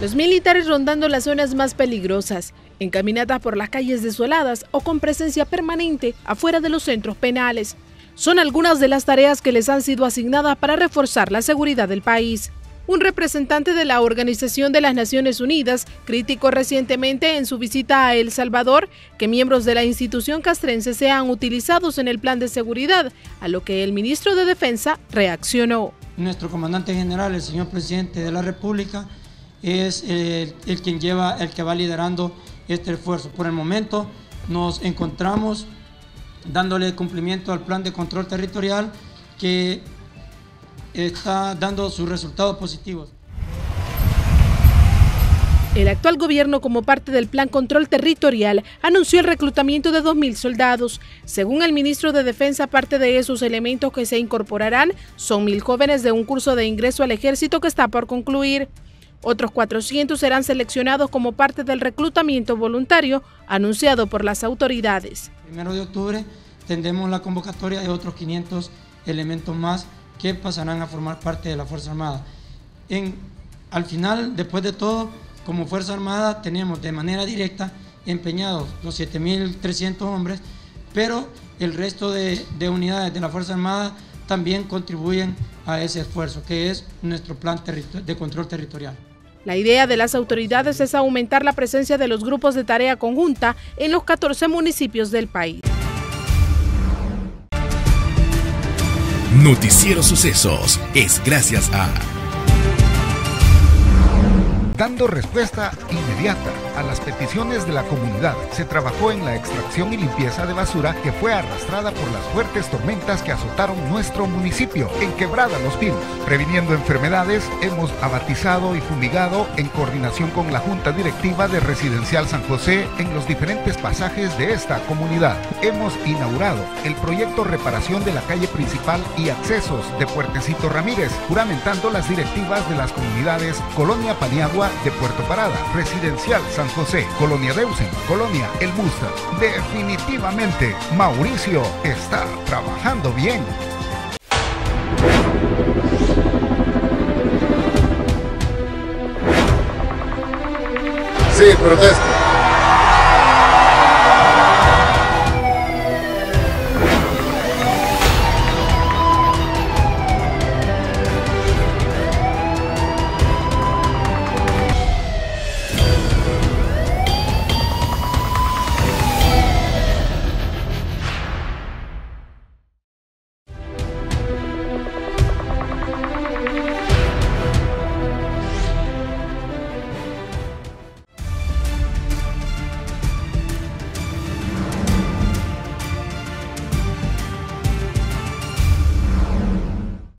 Los militares rondando las zonas más peligrosas, en caminatas por las calles desoladas o con presencia permanente afuera de los centros penales. Son algunas de las tareas que les han sido asignadas para reforzar la seguridad del país. Un representante de la Organización de las Naciones Unidas criticó recientemente en su visita a El Salvador que miembros de la institución castrense sean utilizados en el plan de seguridad, a lo que el ministro de Defensa reaccionó. Nuestro comandante general, el señor presidente de la República, es el que va liderando este esfuerzo. Por el momento nos encontramos dándole cumplimiento al plan de control territorial que está dando sus resultados positivos. El actual gobierno, como parte del Plan Control Territorial, anunció el reclutamiento de 2.000 soldados. Según el ministro de Defensa, parte de esos elementos que se incorporarán son 1.000 jóvenes de un curso de ingreso al ejército que está por concluir. Otros 400 serán seleccionados como parte del reclutamiento voluntario anunciado por las autoridades. El 1 de octubre tendremos la convocatoria de otros 500 elementos más que pasarán a formar parte de la Fuerza Armada. Al final, después de todo, como Fuerza Armada tenemos de manera directa empeñados los 7.300 hombres, pero el resto de unidades de la Fuerza Armada también contribuyen a ese esfuerzo, que es nuestro plan de control territorial. La idea de las autoridades es aumentar la presencia de los grupos de tarea conjunta en los 14 municipios del país. Noticiero Sucesos es gracias a... Dando respuesta inmediata a las peticiones de la comunidad, se trabajó en la extracción y limpieza de basura que fue arrastrada por las fuertes tormentas que azotaron nuestro municipio en Quebrada Los Pinos. Previniendo enfermedades, hemos abatizado y fumigado en coordinación con la Junta Directiva de Residencial San José en los diferentes pasajes de esta comunidad. Hemos inaugurado el proyecto Reparación de la calle principal y accesos de Puertecito Ramírez, juramentando las directivas de las comunidades Colonia Paniagua de Puerto Parada, Residencial San José, Colonia Deusen, Colonia El Musta. Definitivamente, Mauricio está trabajando bien. Sí, protesta.